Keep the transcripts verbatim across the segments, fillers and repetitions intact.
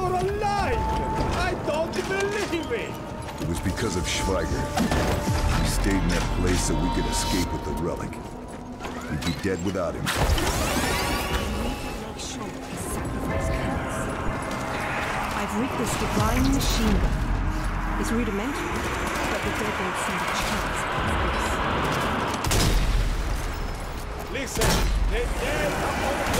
You're alive! I don't believe it! It was because of Schweiger. He stayed in that place so we could escape with the relic. We'd be dead without him. Make sure his sacrifice counts. I've rigged this divine machine gun. It's rudimentary, but the dead don't stand a chance against this. Listen, the dead are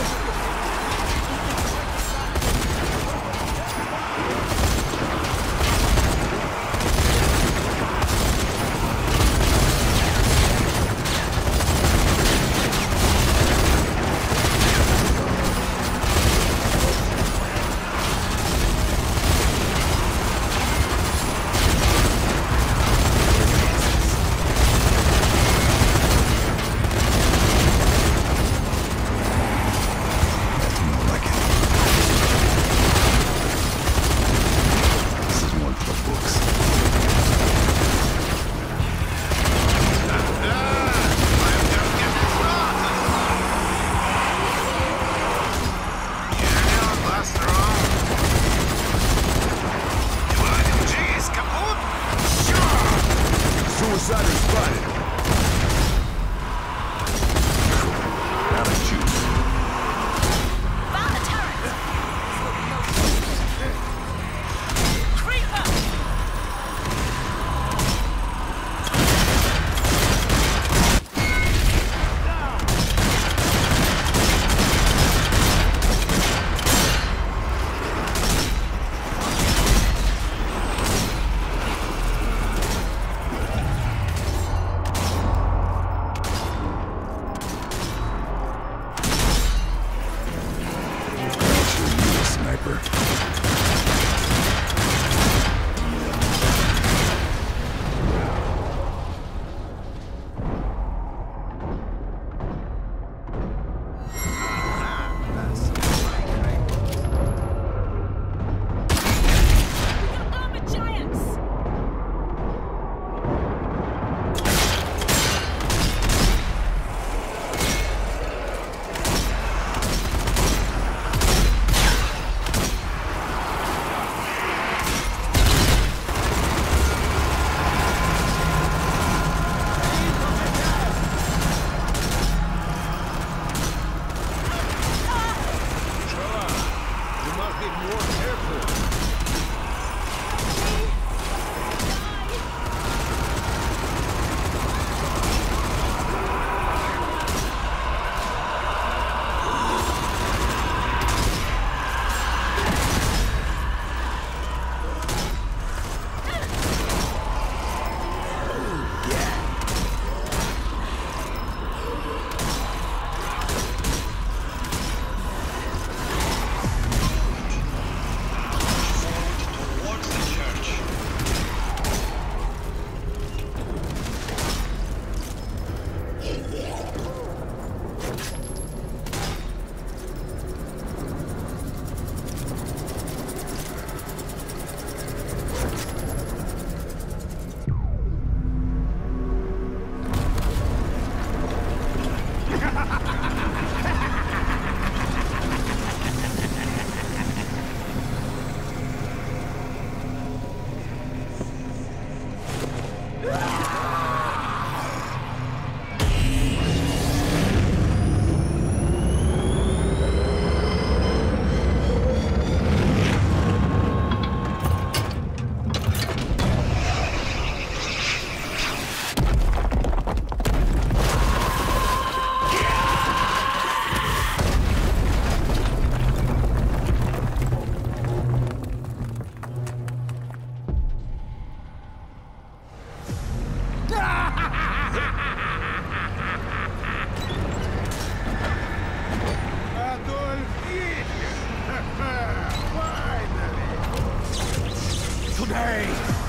Today,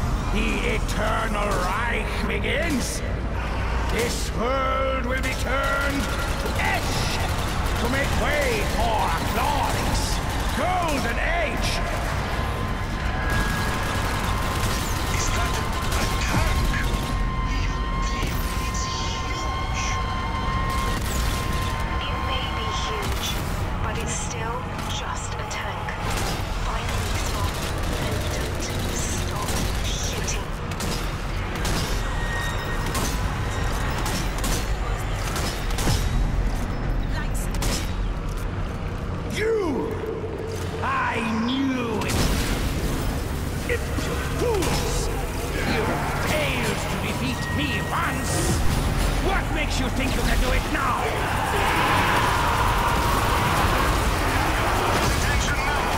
the Eternal Reich begins. This world will be turned to ash to make way for a glorious golden age. Is that a tank? It's huge. It may be huge, but it's still just a tank. Finally me once! What makes you think you can do it now? Attention now!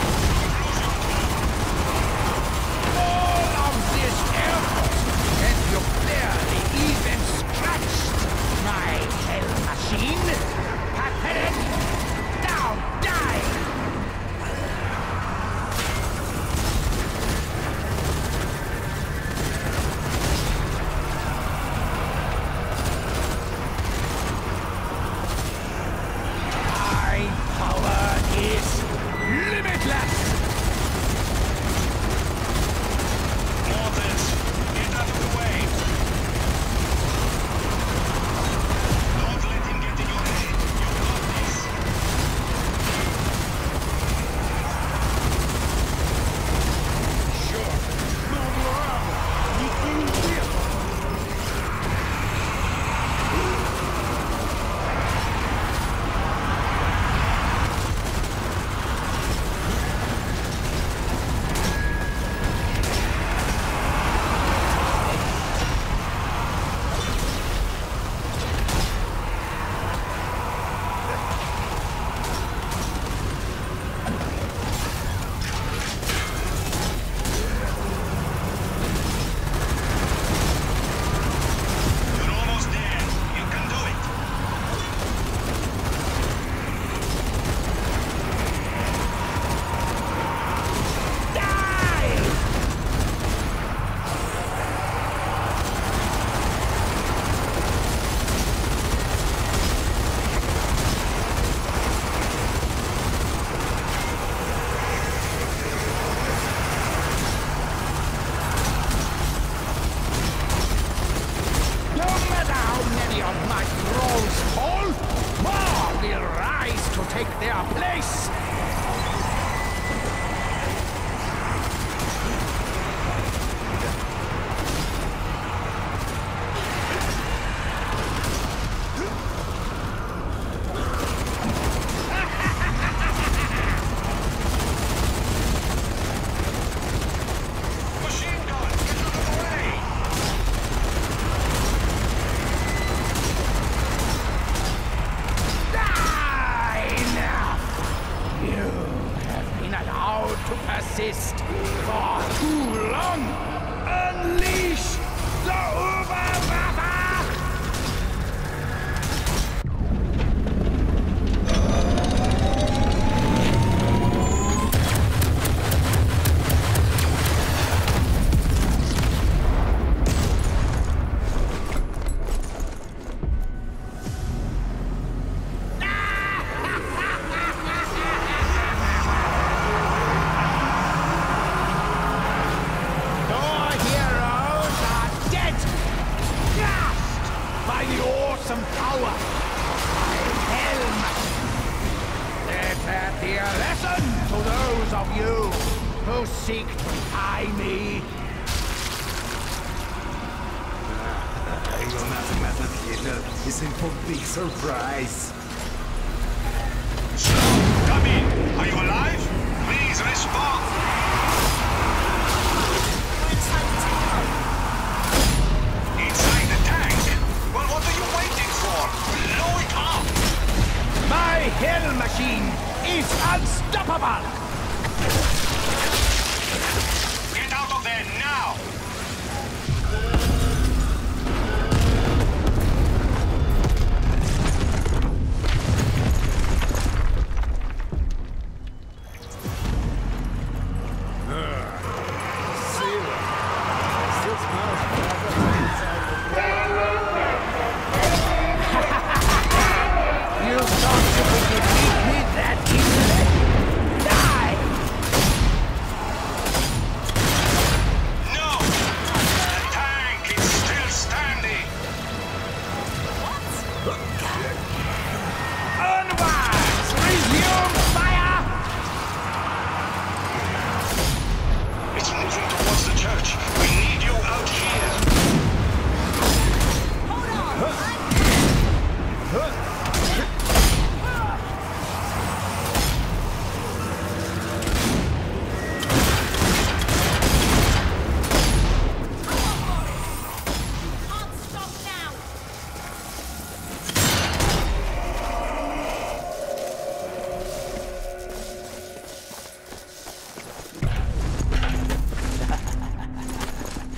All of this effort, and you barely even scratched my hell machine! Pathetic! Now die! My power is limitless! Mortals, get out of the way! Don't let him get in your way! You got this! Sure. Move around. You do this. You're almost there! You can do it! Die! No matter how many of my trolls fall, more will rise to take their place! Machine gun, get out of the way! Die now! You have been allowed to persist for too long! Unleash the Uberwaffe! Your heroes are dead! Crushed by the awesome power of Helm! Let that be a lesson to those of you who seek to tie me. Your mathematician is in for big surprise. So, come in! Are you alive? Please respond! Inside the tank? Well, what are you waiting for? Blow it up! My Hell Machine is unstoppable! Get out of there now!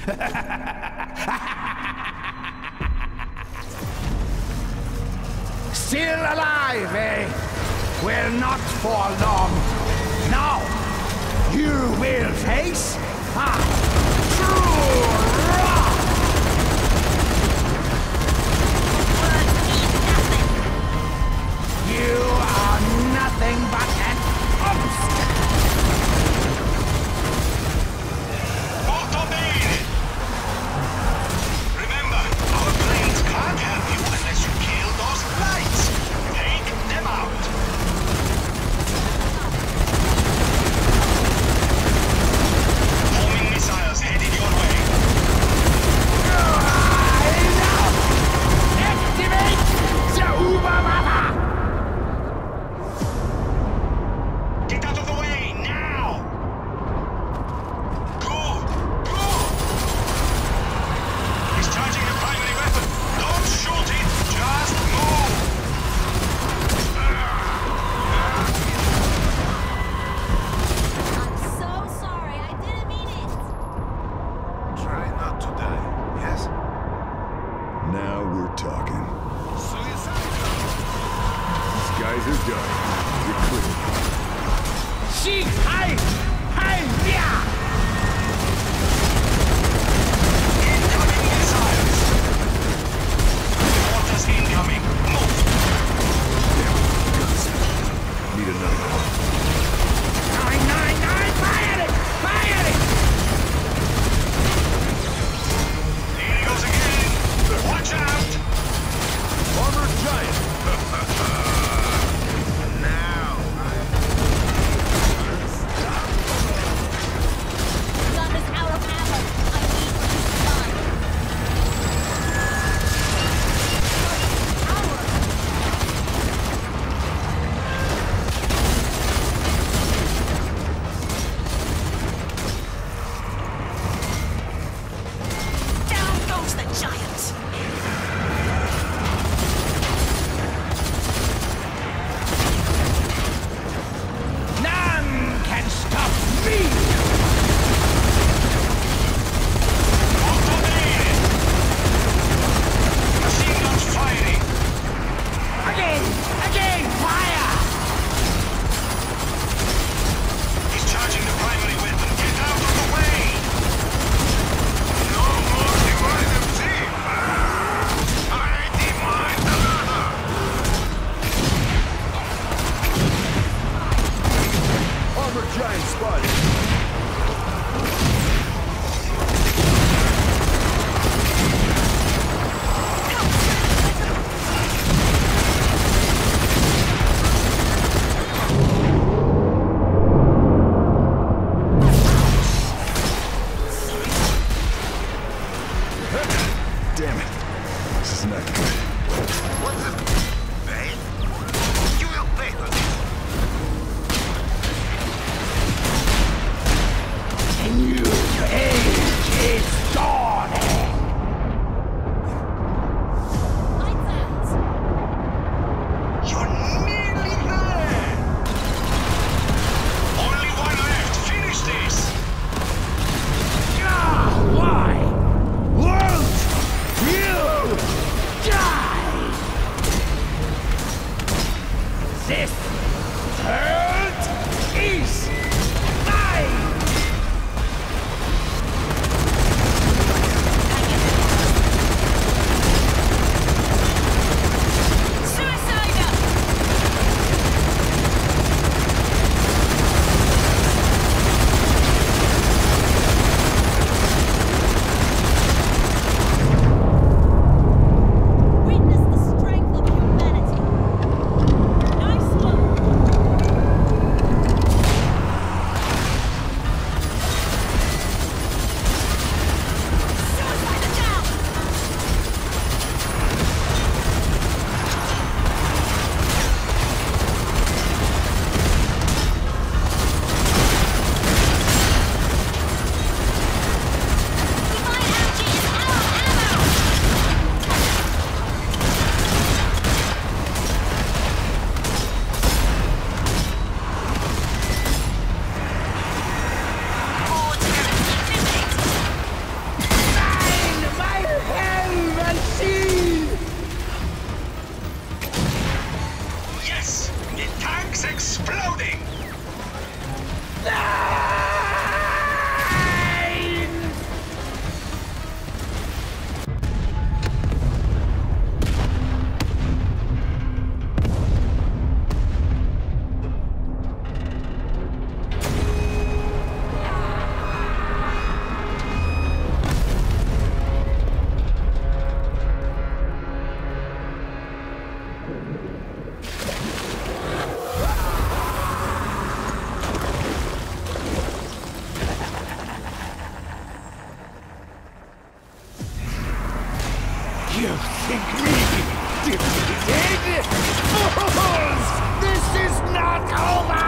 Still alive, eh? Well, not for long. Now, you will face a true rock! You are nothing but an obstacle! Molto bene! Remember, our planes can't help you unless you kill those lights! Take them out! Homing missiles You think me defeated? Fools! This is not over!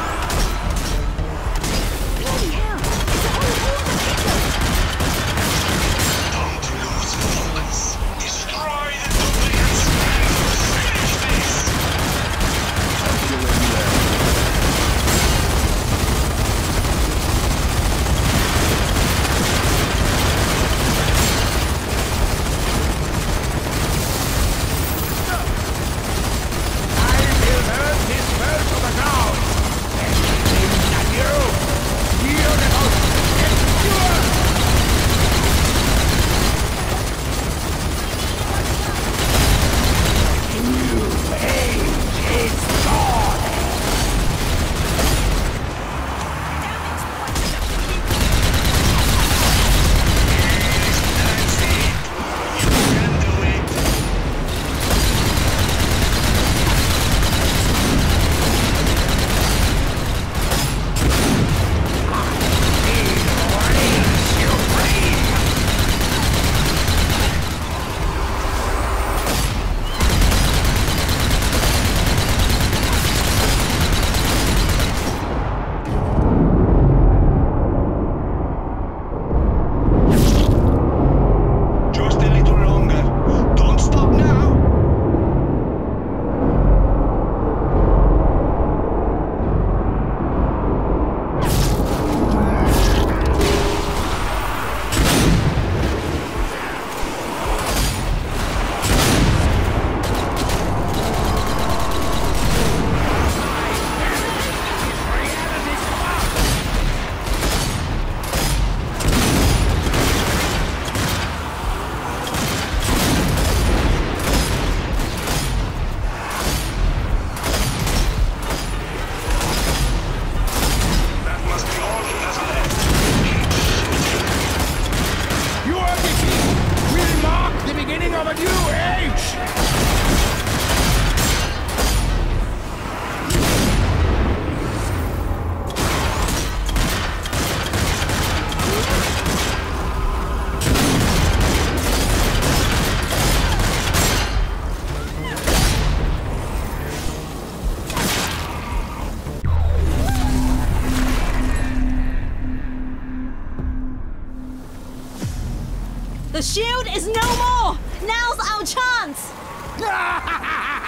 Bloody hell! It's all over Don't lose focus. Destroy the duplicates. Finish this! I'll kill any left. The shield is no more! Now's our chance!